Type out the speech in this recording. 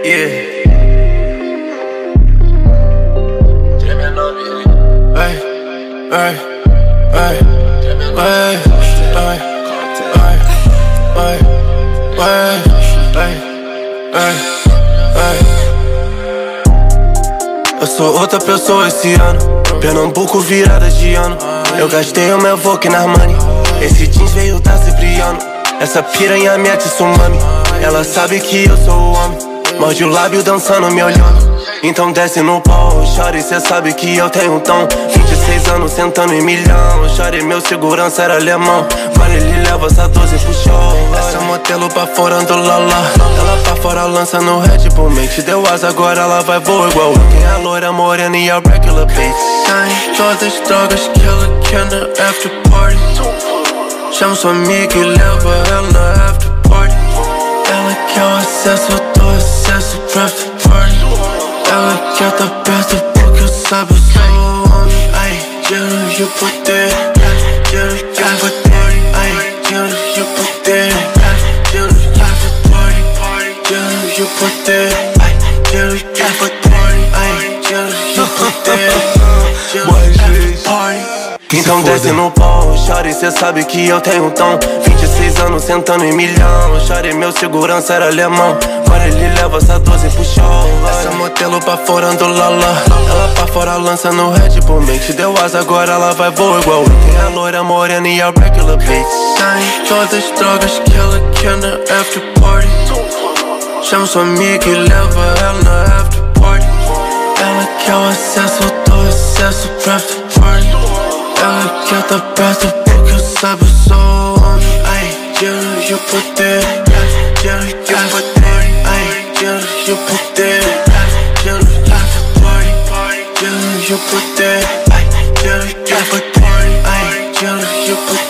Yeah. Eu sou outra pessoa esse ano. Pernambuco virada de ano. Eu gastei o meu Vogue na Armani. Esse jeans veio da Cipriano. Essa piranha mete sumami. Ela sabe que eu sou o homem. Morde o lábio dançando me olhando. Então desce no pau, chore, cê sabe que eu tenho um tom. 26 anos sentando em milhão. Chore, meu segurança era alemão. Agora ele leva essa 12 pro show. Essa modelo pra fora ando lala. Ela pra fora lança no Red Bull. Mente deu asa, agora ela vai voar igual eu. Quem é a loira morena e a regular bitch. Sai todas as drogas que ela quer na after party. Chama sua amiga e leva ela na after party. Ela quer o acesso, eu dou acesso pra after party. Ela quer tá perto porque sabe eu sou o homem. Ai, dinheiro e o poder. Dinheiro e o poder. Ai, dinheiro e o poder. Dinheiro e o poder. Dinheiro e o poder. Ai, dinheiro e o poder. Ai, dinheiro e o poder. Então desce no pau, chore, cê sabe que eu tenho um tom. 26 anos sentando em milhão. Chore, meu segurança era alemão. Agora ele leva essa 12 pro show. Essa modelo pra fora ando lala. Ela pra fora lança no Red Bull. Mente deu asa, agora ela vai voar igual eu. Quem é a loira morena e a regular bitch. Sai todas as drogas que ela quer na after party. Chama sua amiga e leva ela na after party. Ela quer o acesso, eu dou acesso pra after party. Ela quer tá perto porque sabe eu sou o homem. Ai, dinheiro e o poder. Dinheiro e o poder. Ai, dinheiro e o poder. Dinheiro e o poder. Dinheiro e o poder. Ai, dinheiro e o poder. Ai, dinheiro e o poder.